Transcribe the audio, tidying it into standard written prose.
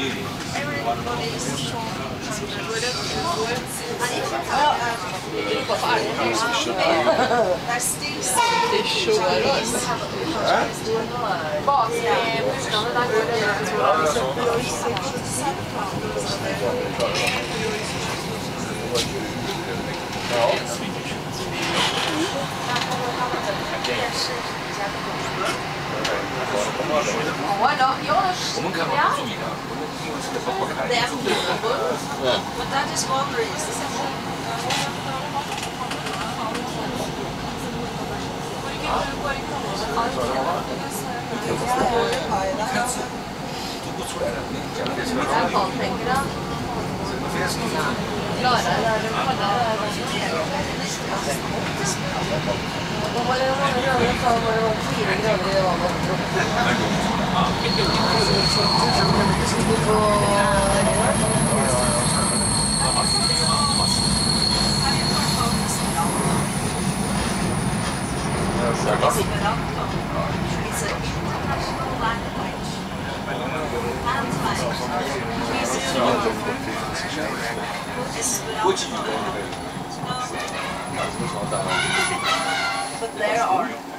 我们看不注意的，我们是包括看。 But that is one reason. But there are